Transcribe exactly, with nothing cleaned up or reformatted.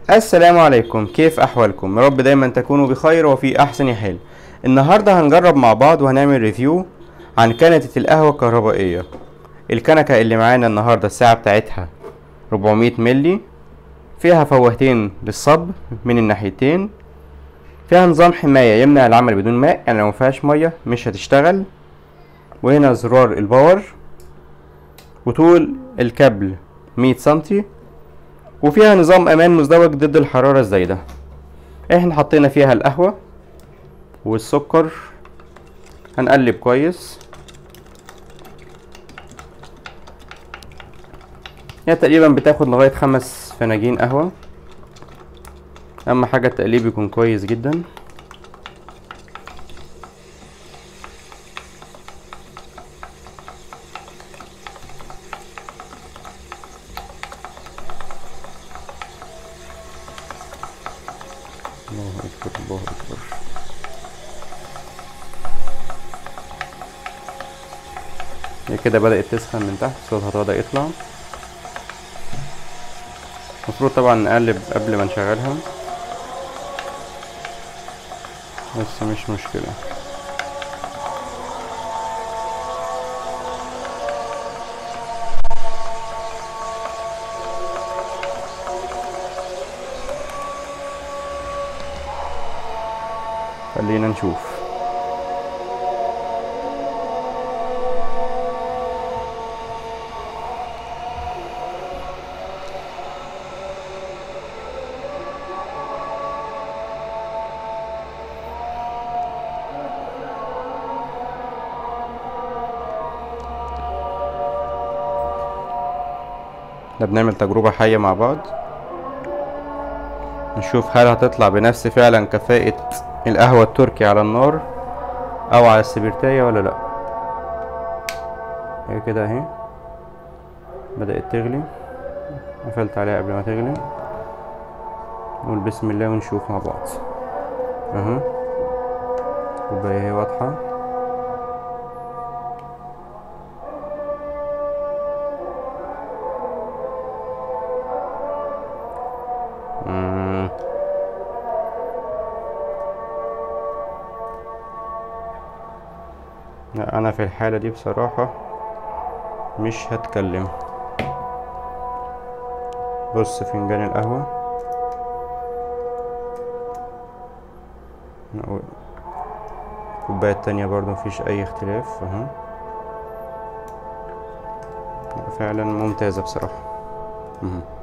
السلام عليكم، كيف احوالكم؟ يا رب دايما تكونوا بخير وفي احسن حال. النهارده هنجرب مع بعض وهنعمل ريفيو عن كنكة القهوة الكهربائية. الكنكة اللي معانا النهارده الساعة بتاعتها أربعمية ملي، فيها فوهتين للصب من الناحيتين، فيها نظام حماية يمنع العمل بدون ماء، يعني لو مفيهاش مية مش هتشتغل، وهنا زرار الباور، وطول الكابل مية سنتي، وفيها نظام امان مزدوج ضد الحرارة الزايدة. احنا حطينا فيها القهوة والسكر، هنقلب كويس. هي تقريبا بتاخد لغاية خمس فناجين قهوة. اهم حاجة التقليب يكون كويس جدا. الله اكبر الله اكبر. هي كده بدأت تسخن من تحت، صوتها بدأ يطلع. المفروض طبعا نقلب قبل ما نشغلها، بس مش مشكلة. خلينا نشوف. احنا بنعمل تجربة حية مع بعض، نشوف هل هتطلع بنفس فعلا كفاءة القهوة التركي على النار او على السبرتاية ولا لا. هي كده اهي بدأت تغلي، قفلت عليها قبل ما تغلي. نقول بسم الله ونشوف مع بعض. اهو الكوباية اهي واضحة. مم. لا، انا في الحالة دي بصراحة مش هتكلم. بص فنجان القهوة، الكوباية التانية برضو مفيش اي اختلاف. اهو فعلا ممتازة بصراحة. مم.